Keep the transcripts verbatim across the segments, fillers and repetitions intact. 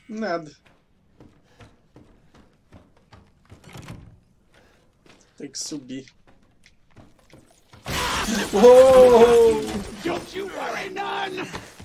Nada. Tem que subir. Oh! Don't you worry none!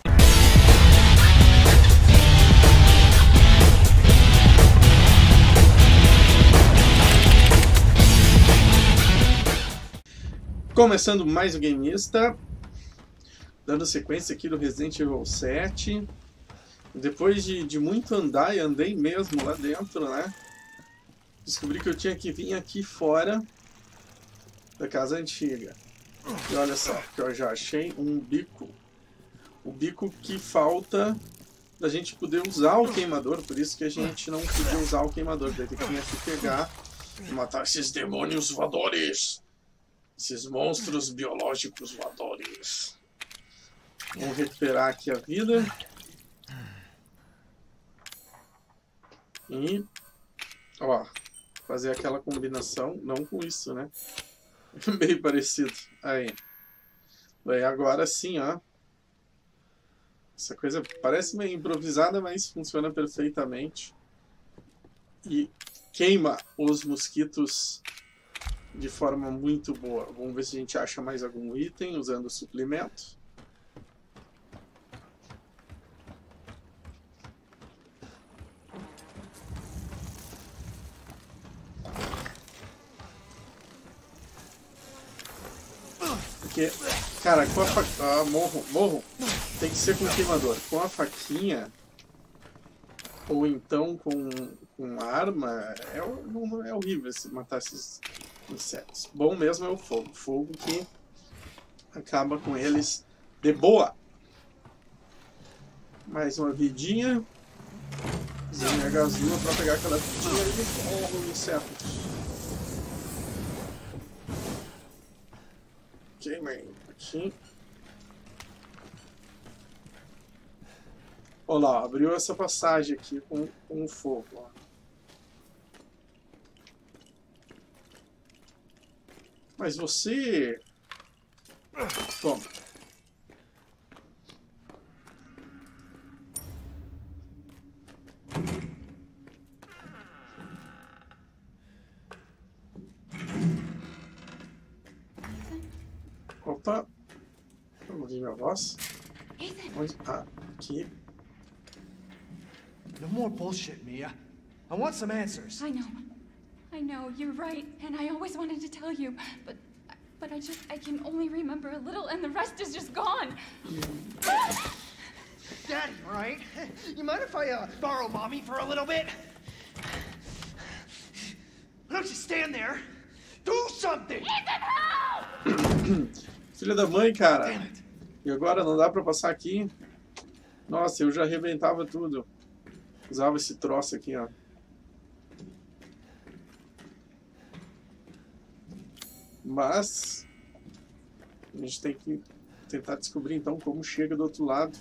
Começando mais o Gameista, dando sequência aqui do Resident Evil sete. Depois de, de muito andar, e andei mesmo lá dentro, né? Descobri que eu tinha que vir aqui fora da casa antiga. E olha só, que eu já achei um bico. O bico que falta da gente poder usar o queimador, por isso que a gente não podia usar o queimador. Daí tinha que pegar e matar esses demônios voadores. Esses monstros biológicos voadores. Vamos recuperar aqui a vida. E, ó, fazer aquela combinação, não com isso, né? Meio parecido. Aí. Daí agora sim, ó. Essa coisa parece meio improvisada, mas funciona perfeitamente. E queima os mosquitos de forma muito boa. Vamos ver se a gente acha mais algum item usando o suplemento. Porque, cara, com a faquinha... Ah, morro, morro. Tem que ser com o queimador. Com a faquinha, ou então com, com arma, é, é horrível esse, matar esses insetos. Bom mesmo é o fogo. Fogo que acaba com eles de boa. Mais uma vidinha. Usando a gasolina para pegar aquela vidinha e morro os insetos. Queimei aqui. Olha lá, abriu essa passagem aqui com, com o fogo. Ó. Mas você... Toma. Opa. Vamos ouvir minha voz. Onde? Ah, aqui. No more bullshit, Mia. I want some answers. I know. I know, you're right, and I always wanted to tell you, but but I just, I can only remember a little, and the rest is just gone. Daddy, right? You mind if I uh, borrow Mommy for a little bit? Why don't you stand there? Do something! Filha da mãe, cara. Damn it. E agora não dá pra passar aqui? Nossa, eu já arrebentava tudo. Usava esse troço aqui, ó. Mas a gente tem que tentar descobrir então como chega do outro lado.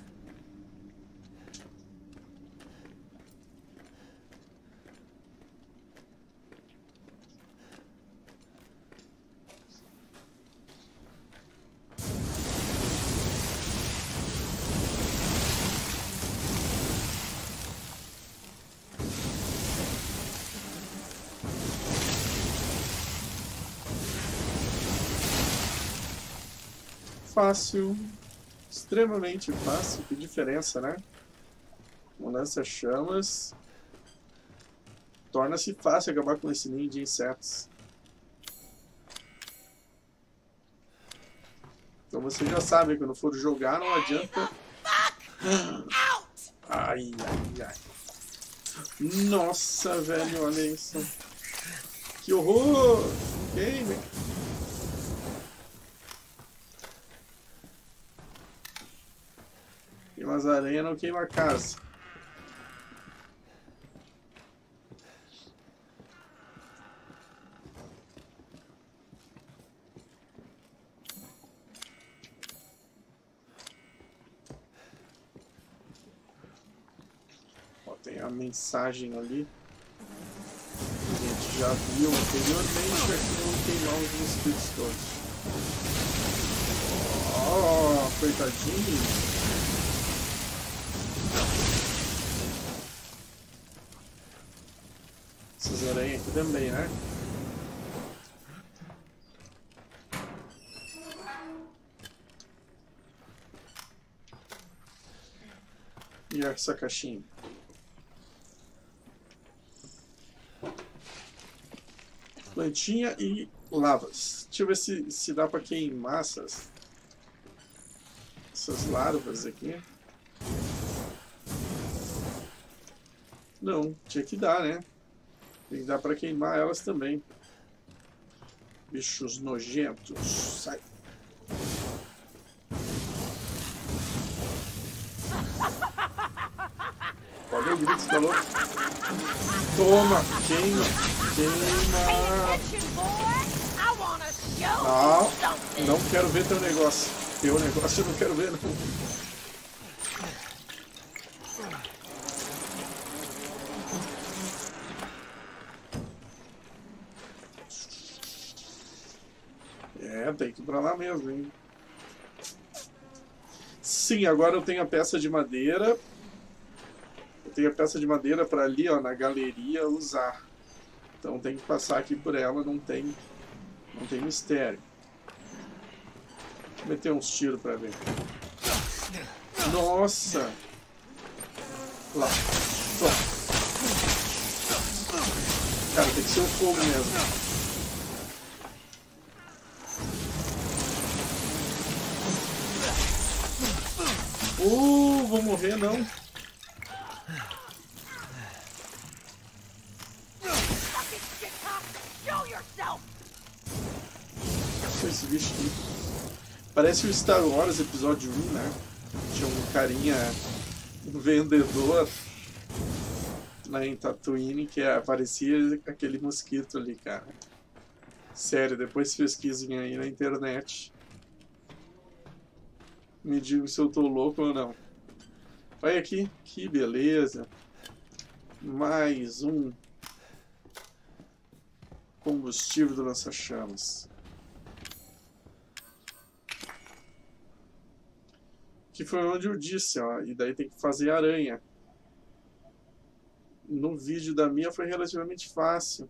Fácil, extremamente fácil, que diferença, né? Um lança-chamas torna-se fácil acabar com esse ninho de insetos. Então você já sabe, quando for jogar não adianta. Ai, ai, ai. Nossa, velho, olha isso. Que horror! Ok, velho. Queima as aranhas, não queima a casa. Ó, tem a mensagem ali. A gente já viu anteriormente aqui no queimar os mosquitos todos. Ó, coitadinho. Essas aranhas aqui também, né? E essa caixinha? Plantinha e lavas. Deixa eu ver se, se dá pra queimar essas, essas larvas aqui. Não, tinha que dar, né? Tem que dar pra queimar elas também. Bichos nojentos. Sai. Pode ouvir o que você falou. Toma, queima, queima. Não, não quero ver teu negócio. Teu negócio eu não quero ver, não. É, tem que ir pra lá mesmo, hein? Sim, agora eu tenho a peça de madeira. Eu tenho a peça de madeira para ali, ó, na galeria usar. Então tem que passar aqui por ela, não tem, não tem mistério. Vou meter uns tiros para ver. Nossa! Lá. Toma. Cara, tem que ser o fogo mesmo. Uh, vou morrer não. Esse bicho aqui parece o Star Wars episódio um, né? Tinha um carinha, um vendedor lá em Tatooine que aparecia aquele mosquito ali, cara. Sério, depois pesquisem aí na internet. Me digam se eu tô louco ou não. Olha aqui, que beleza. Mais um combustível do lança-chamas. Que foi onde eu disse, ó. E daí tem que fazer aranha. No vídeo da minha foi relativamente fácil.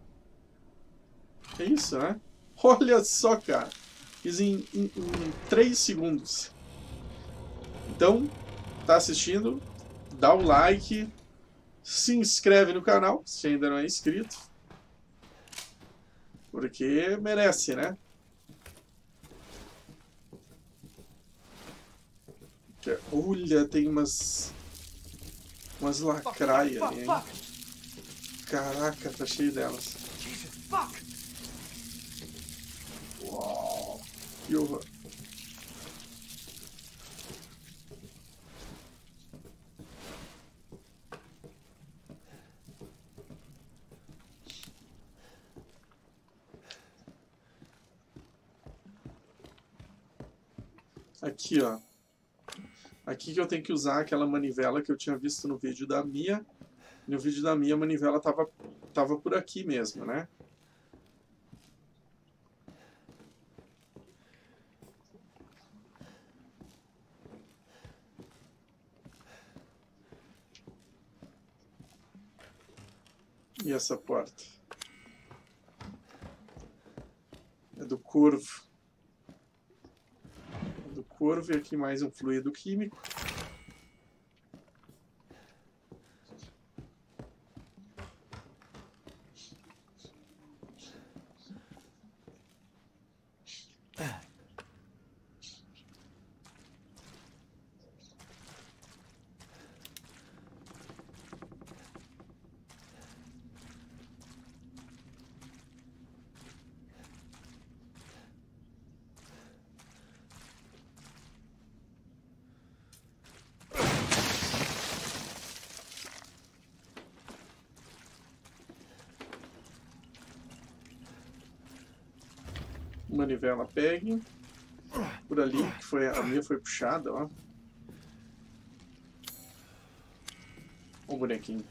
É isso, né? Olha só, cara. Fiz em, em, em três segundos. Então, tá assistindo? Dá o like. Se inscreve no canal, se ainda não é inscrito. Porque merece, né? Olha, tem umas... Umas lacraias ali, hein? Caraca, tá cheio delas. Uau, que horror. Aqui, ó. Aqui que eu tenho que usar aquela manivela que eu tinha visto no vídeo da Mia. No vídeo da Mia, a manivela tava, tava por aqui mesmo, né? E essa porta? É do Corvo. É do Corvo e aqui mais um fluido químico. Manivela pegue. Por ali, que foi, a minha foi puxada, ó. O bonequinho.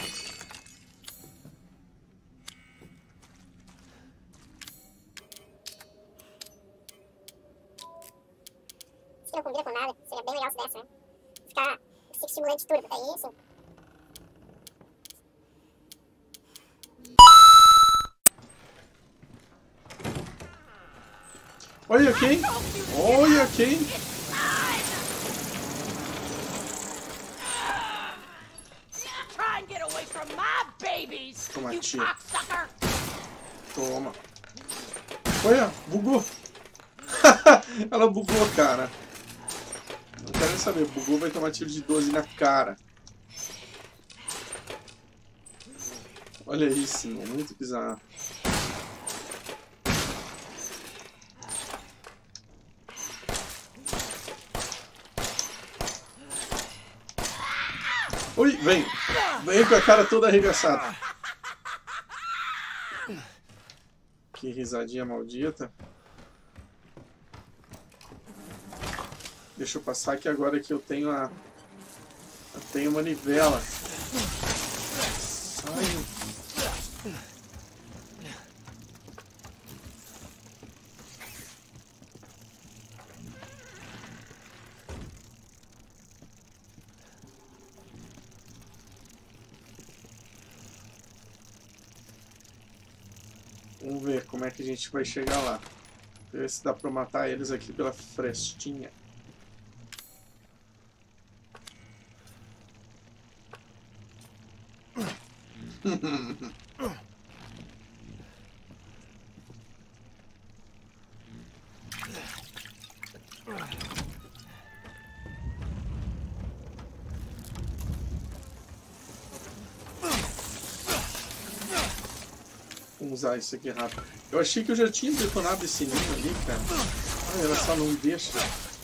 Isso não combina com nada. Seria bem legal se desse, né? Ficar estimulante turbo. Daí, assim. Olha quem! Olha quem! Try and get away from my babies, Toma, you tia. cocksucker! Toma. Olha, bugou. Ela bugou, cara. Não quero nem saber. Bugou, vai tomar tiro de doze na cara. Olha isso, meu. Muito bizarro. Ui, vem. Vem com a cara toda arregaçada. Que risadinha maldita. Deixa eu passar aqui agora que eu tenho a... Eu tenho manivela. Sai. Vamos ver como é que a gente vai chegar lá. Ver se dá pra matar eles aqui pela frestinha. Vamos usar isso aqui rápido. Eu achei que eu já tinha detonado esse ninho ali, cara. Ah, ela só não deixa.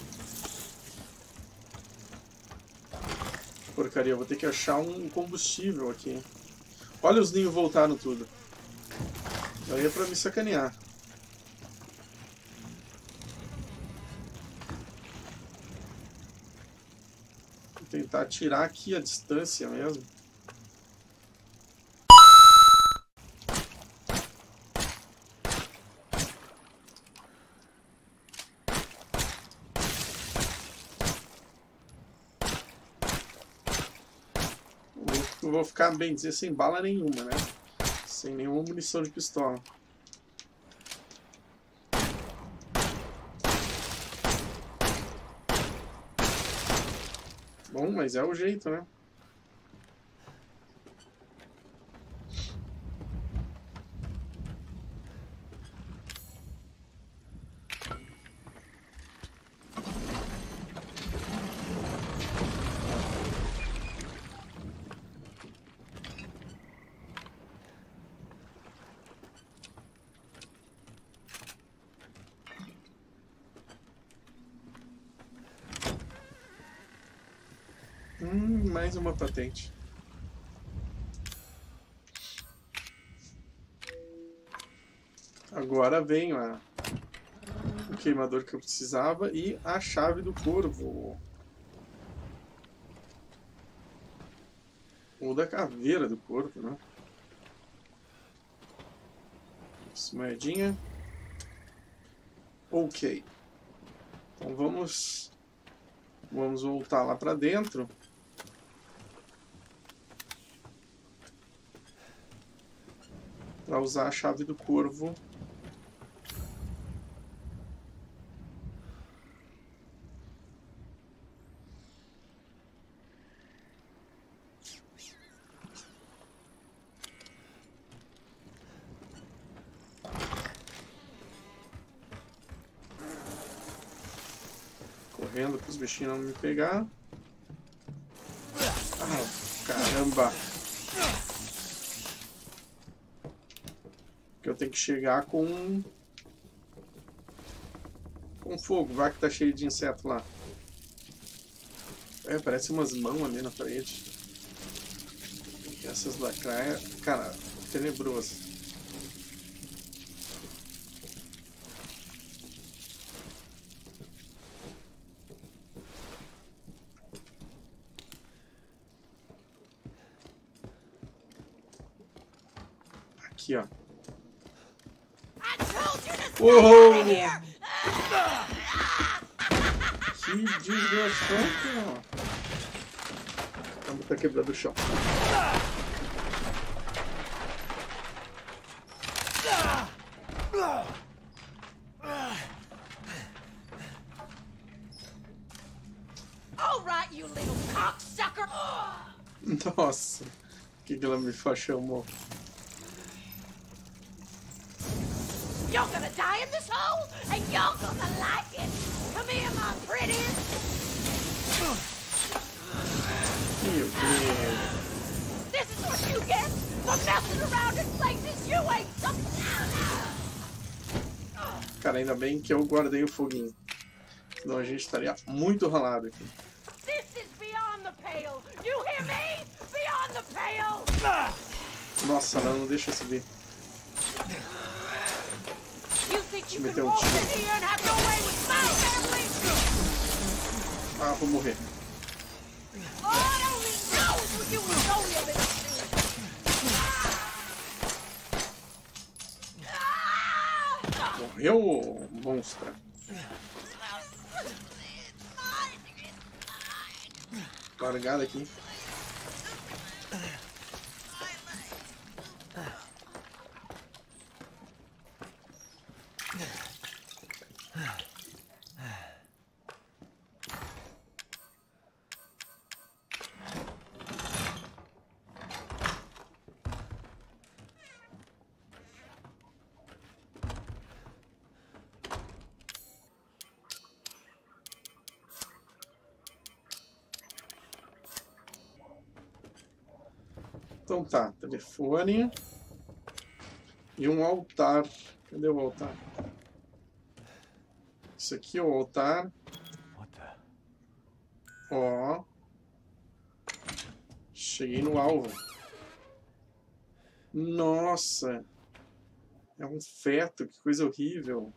Porcaria, eu vou ter que achar um combustível aqui. Olha, os ninhos voltaram tudo. Daí é pra me sacanear. Vou tentar tirar aqui a distância mesmo. Eu vou ficar, bem dizer, sem bala nenhuma, né? Sem nenhuma munição de pistola. Bom, mas é o jeito, né? Hum, mais uma patente. Agora vem a... o queimador que eu precisava e a chave do corvo. Ou da caveira do corvo, né? Essa moedinha. Ok. Então vamos... Vamos voltar lá para dentro. Para usar a chave do corvo. Correndo para os bichinhos não me pegar. Ah, caramba! Que eu tenho que chegar com com fogo, vai que tá cheio de inseto lá. É, parece umas mãos ali na parede. Essas lacraias, cara, tenebroso. Aqui, ó. Uou! Que desgraçado! Vamos tá quebrando o chão. Nossa, o que, que ela me chamou? You're gonna die in this hole, and you're gonna like it. Come here, my pretty. Meu Deus. This is what you get for messing around in places you ain't supposed to. Cara, ainda bem que eu guardei o foguinho. Senão a gente estaria muito ralado aqui. This is beyond the pale. You hear me? Beyond the pale. Nossa, não, não deixa eu subir. You think you Meter can um walk tiro. in here and have your way with my family? Ah, vou morrer. God only knows what you was only a bit Ah! Morreu, monstro. Largada aqui. Então tá, telefone e um altar. Cadê o altar? Isso aqui é o altar. Ó. Cheguei no alvo. Nossa. É um feto, que coisa horrível.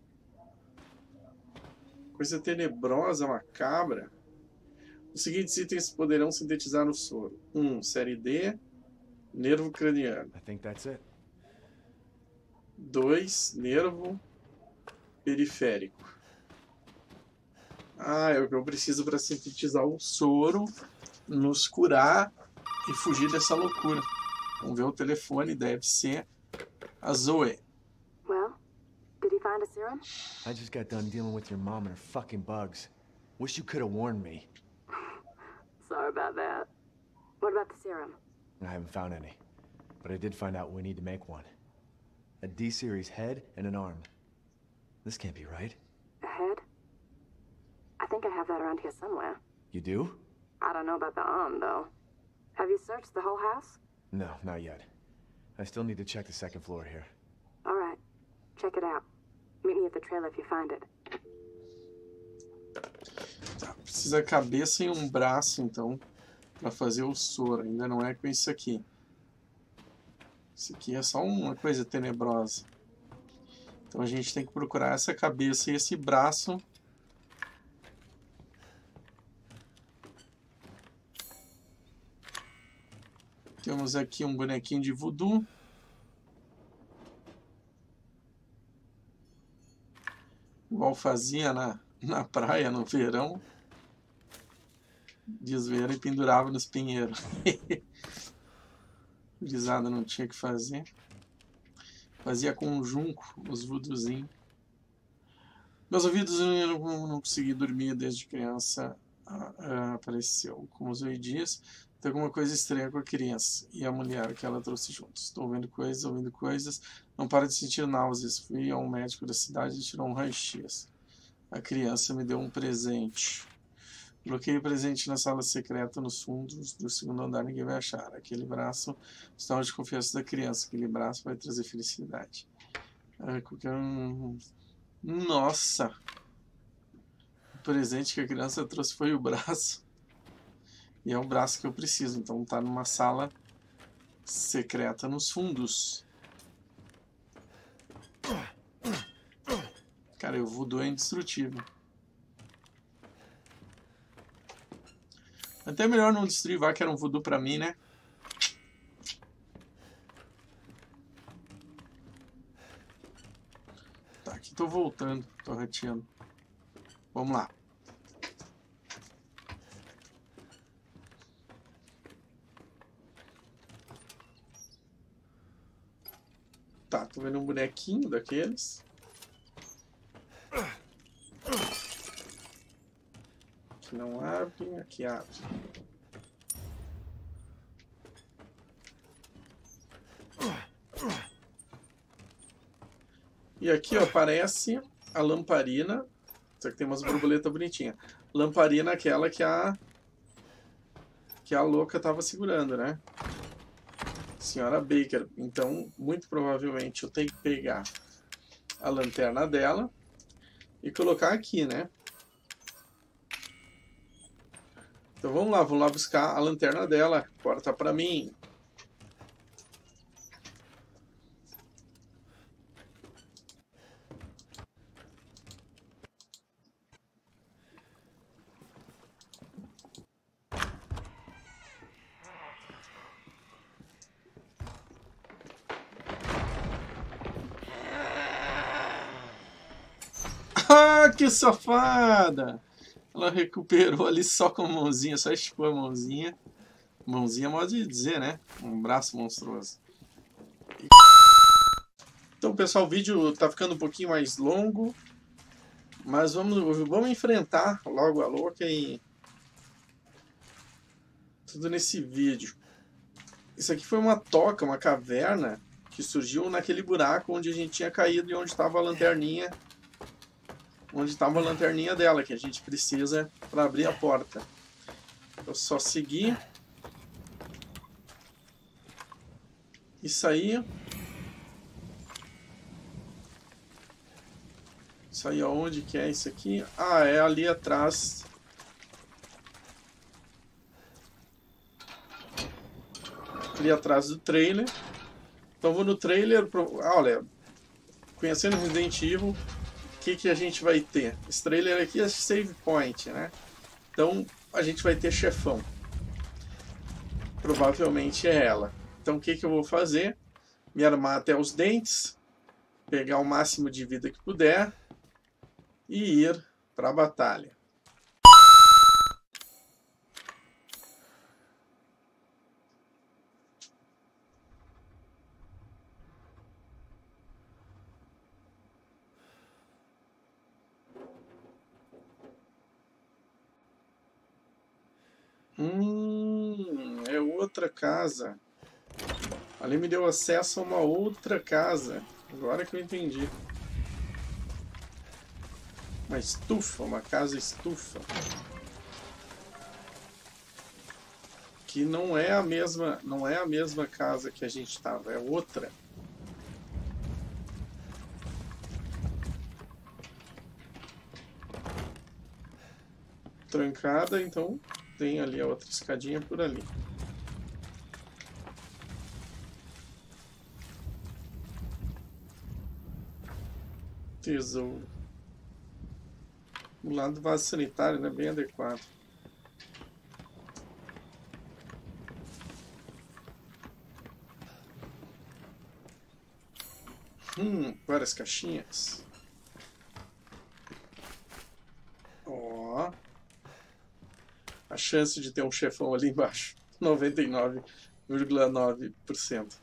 Coisa tenebrosa, macabra. Os seguintes itens poderão sintetizar o soro. um. Série D. Nervo craniano. I think that's it. dois. Nervo periférico. Ah, é o que eu preciso para sintetizar o soro, nos curar e fugir dessa loucura. Vamos ver o telefone, deve ser a Zoe. Well, did he find a serum? I just got done dealing with your mom and her fucking bugs. Wish you could have warned me. Sorry about that. What about the serum? I haven't found any, but I did find out we need to make one. A D-series head and an arm. This can't be right. A head? I think I have that around here somewhere. You do? I don't know about the arm, though. Have you searched the whole house? No, not yet. I still need to check the second floor here. All right. Check it out. Meet me at the trailer if you find it. Tá, precisa a cabeça e um braço, então, para fazer o soro. Ainda não é com isso aqui. Isso aqui é só uma coisa tenebrosa. Então a gente tem que procurar essa cabeça e esse braço. Temos aqui um bonequinho de voodoo. Igual fazia na, na praia no verão. Desveira e pendurava nos pinheiros. Gurizada não tinha que fazer. Fazia com um junco, os voodoozinhos. Meus ouvidos eu não, não consegui dormir desde criança. Ah, ah, apareceu. Como o Zoe diz, tem alguma coisa estranha com a criança e a mulher que ela trouxe juntos. Estou vendo coisas, ouvindo coisas. Não paro de sentir náuseas. Fui a um médico da cidade e tirou um raio-x. A criança me deu um presente. Bloqueei o presente na sala secreta nos fundos do segundo andar, ninguém vai achar. Aquele braço, sinal de confiança da criança. Aquele braço vai trazer felicidade. Ah, qualquer um... Nossa! O presente que a criança trouxe foi o braço. E é o braço que eu preciso. Então tá numa sala secreta nos fundos. Cara, o voodoo é indestrutível. Até melhor não destruir, vai que era um voodoo pra mim, né? Tá, aqui tô voltando, tô rateando. Vamos lá. Tá, tô vendo um bonequinho daqueles. Aqui não abre, aqui abre. E aqui, ó, aparece a lamparina. Só que tem umas borboletas bonitinhas. Lamparina aquela que a... que a louca tava segurando, né? Senhora Baker. Então, muito provavelmente eu tenho que pegar a lanterna dela e colocar aqui, né? Então vamos lá, vamos lá buscar a lanterna dela. Corta pra mim. Ah, que safada! Ela recuperou ali só com a mãozinha, só esticou a mãozinha. Mãozinha, modo de dizer, né? Um braço monstruoso. Então, pessoal, o vídeo tá ficando um pouquinho mais longo. Mas vamos, vamos enfrentar logo a louca e... tudo nesse vídeo. Isso aqui foi uma toca, uma caverna que surgiu naquele buraco onde a gente tinha caído e onde estava a lanterninha. Onde estava a lanterninha dela, que a gente precisa para abrir a porta. Eu só seguir. Isso aí. Isso aí, aonde que é isso aqui? Ah, é ali atrás. Ali atrás do trailer. Então vou no trailer. Pro... Ah, olha, conhecendo Resident Evil, o que, que a gente vai ter? Esse trailer aqui é save point, né? Então a gente vai ter chefão. Provavelmente é ela. Então o que, que eu vou fazer? Me armar até os dentes, pegar o máximo de vida que puder e ir para a batalha. Hum, é outra casa. Ali me deu acesso a uma outra casa. Agora que eu entendi. Uma estufa, uma casa estufa. Que não é a mesma, não é a mesma casa que a gente estava, é outra. Trancada, então tem ali a outra escadinha por ali. Tesouro. O lado do vaso sanitário, né? Bem adequado. Hum, várias caixinhas. Ó. A chance de ter um chefão ali embaixo. noventa e nove vírgula nove por cento.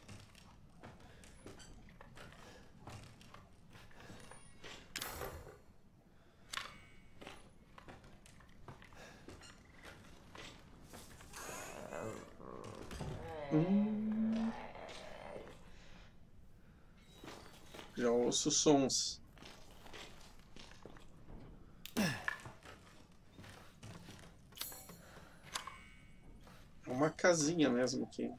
Hum. Já ouço sons. É uma casinha mesmo aqui.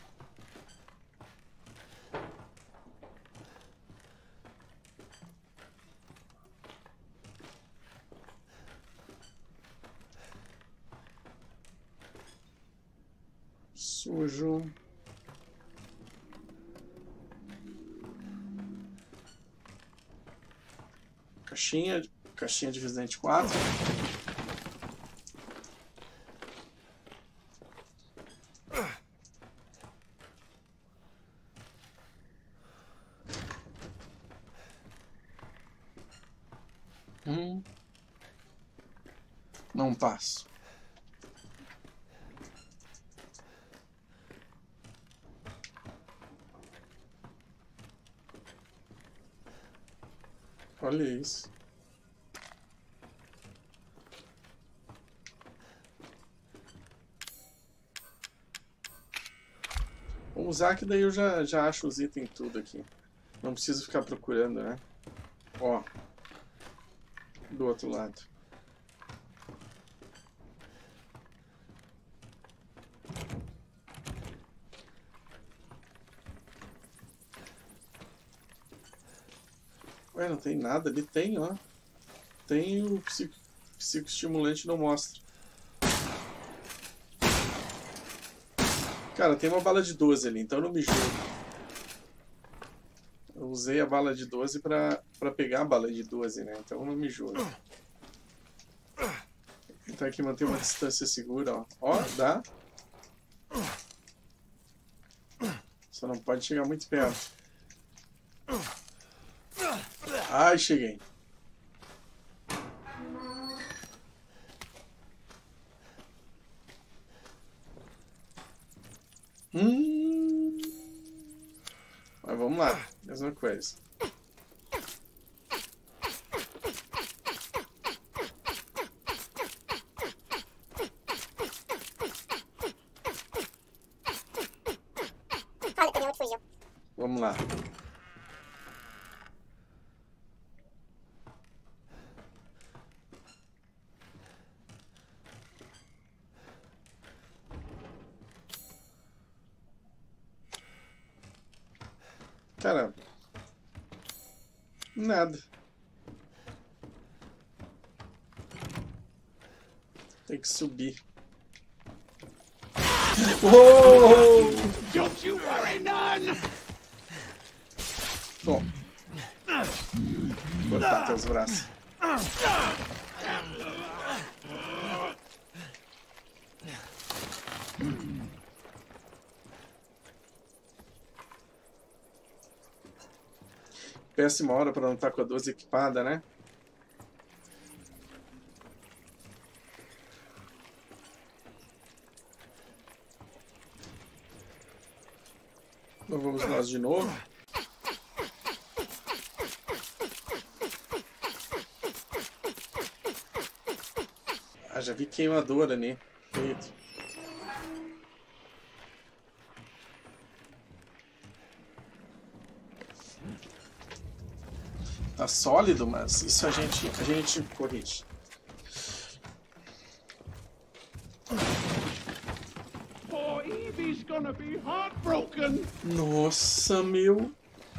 Sujo. Caixinha, caixinha de Resident quatro. Hum. Não passo. Olha isso. Vou usar que daí eu já, já acho os itens tudo aqui. Não preciso ficar procurando, né? Ó. Do outro lado. Ué, não tem nada ali? Tem, ó. Tem o psico, psicoestimulante, não mostra. Cara, tem uma bala de doze ali, então não me julgo. Eu usei a bala de doze pra, pra pegar a bala de doze, né? Então não me julgo. Então aqui manter uma distância segura, ó. Ó, dá. Só não pode chegar muito perto. Ai, cheguei. Hum. Mas vamos lá, mesma coisa. Olha, tem outro fugiu. Vamos lá. Cara, nada. Tem que subir. Oh! Don't you worry none! Bom. Cortar teus braços. Péssima hora para não estar com a doze equipada, né? Então vamos nós de novo. Ah, já vi queimadora ali. Feito. Tá sólido, mas isso a gente, a gente corrige. Poor Evie's gonna be heartbroken. Nossa, meu.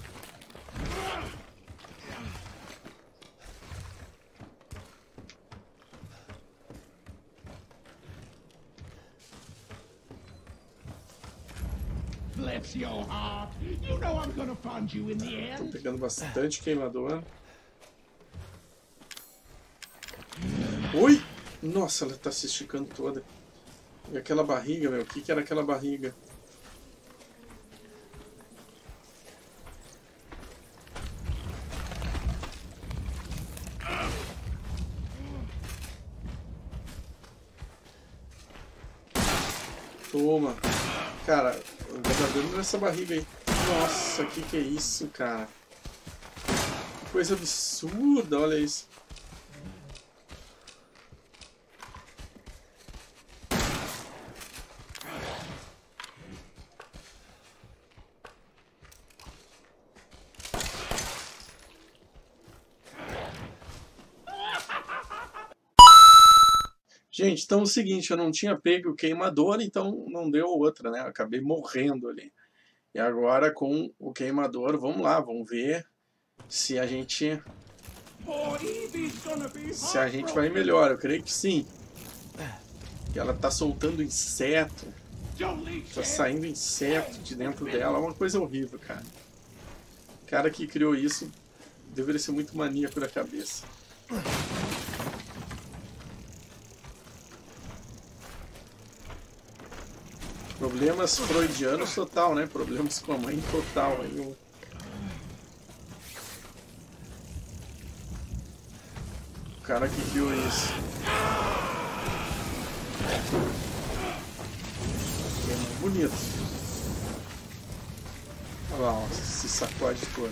Bless your heart. You know I'm gonna find you in the Tô end. pegando bastante queimador. Ui! Nossa, ela tá se esticando toda. E aquela barriga, meu. O que que era aquela barriga? Toma. Cara, eu vou dar dano nessa barriga aí. Nossa, que que é isso, cara? Que coisa absurda, olha isso. Gente, então é o seguinte, eu não tinha pego o queimador, então não deu outra, né? Eu acabei morrendo ali. E agora com o queimador, vamos lá, vamos ver se a gente se a gente vai melhor. Eu creio que sim. E ela tá soltando inseto. Tá saindo inseto de dentro dela. É uma coisa horrível, cara. O cara que criou isso deveria ser muito maníaco da cabeça. Problemas freudianos total, né? Problemas com a mãe total. Aí o... o cara que viu isso. É muito bonito. Olha lá, ó, se sacode todo.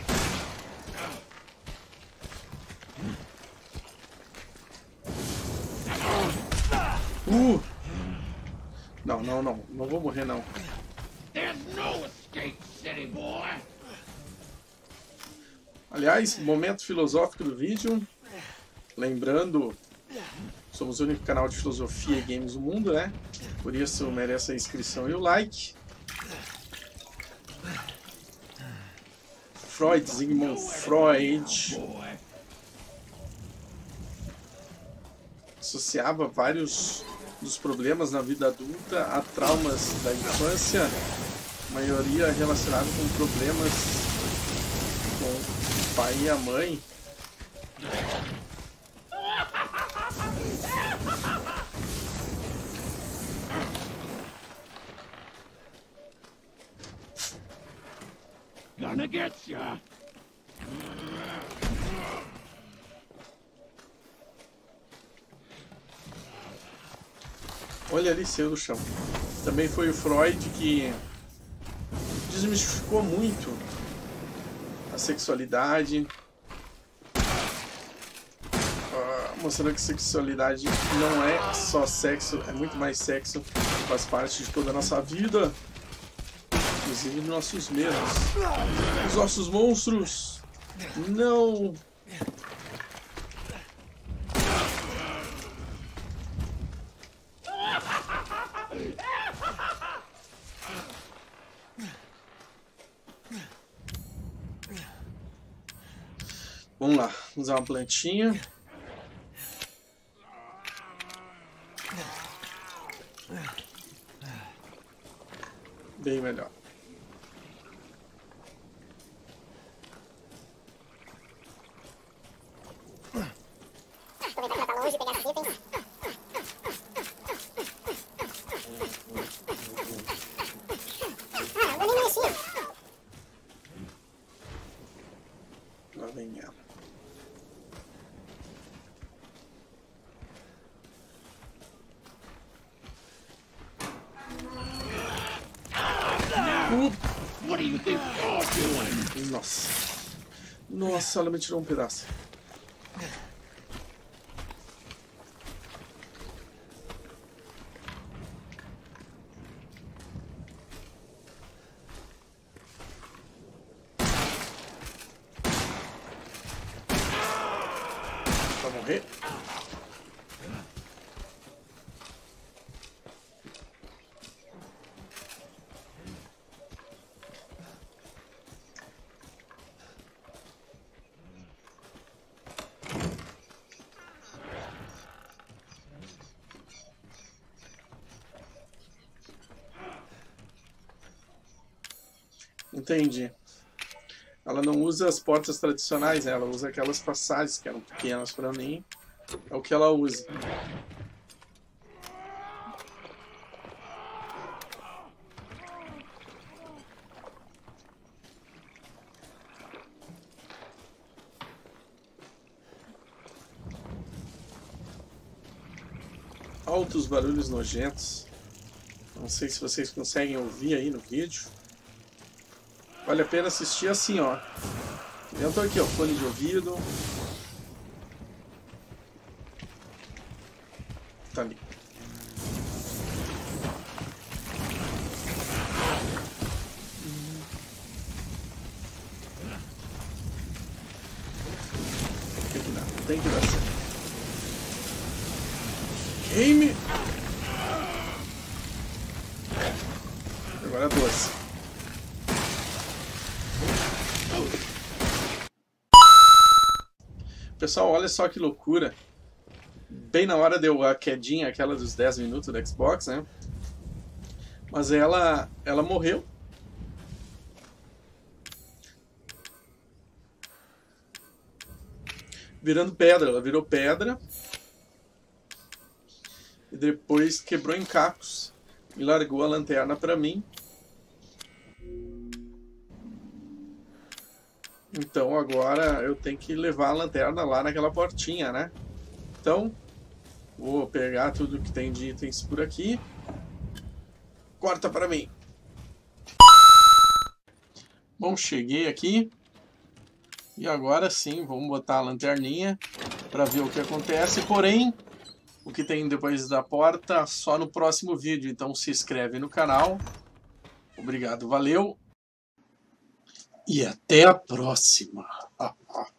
Uh! Não, não, não. Não vou morrer, não. There's no escape, city boy. Aliás, momento filosófico do vídeo. Lembrando, somos o único canal de filosofia e games do mundo, né? Por isso merece a inscrição e o like. Freud, Sigmund Freud, associava vários dos problemas na vida adulta a traumas da infância, a maioria relacionada com problemas com o pai e a mãe. Gonna get ya. Olha ali, saiu do chão. Também foi o Freud que desmistificou muito a sexualidade, uh, mostrando que sexualidade não é só sexo, é muito mais sexo, faz parte de toda a nossa vida, inclusive dos nossos medos, os nossos monstros. Não! Vamos lá, usar uma plantinha. Bem melhor. Aproveitar que ela tá longe e pegar esses itens. Ah, eu nem mexi. Lá vem ela. What do you think you're doing? Nossa. Nossa, ela me tirou um pedaço. Vai morrer. Entendi. Ela não usa as portas tradicionais, né? Ela usa aquelas passagens que eram pequenas para mim. É o que ela usa. Altos barulhos nojentos. Não sei se vocês conseguem ouvir aí no vídeo. Vale a pena assistir assim, ó. Eu tô aqui, ó, fone de ouvido. Tá ali. Tem que dar, tem que dar certo. Game. Agora doze. Pessoal, olha só que loucura. Bem na hora deu a quedinha, aquela dos dez minutos do Xbox, né? Mas ela, ela morreu. Virando pedra, ela virou pedra. E depois quebrou em cacos. E largou a lanterna pra mim. Então agora eu tenho que levar a lanterna lá naquela portinha, né? Então, vou pegar tudo que tem de itens por aqui. Corta para mim. Bom, cheguei aqui. E agora sim, vamos botar a lanterninha para ver o que acontece. Porém, o que tem depois da porta só no próximo vídeo. Então se inscreve no canal. Obrigado, valeu. E até a próxima. ah, ah.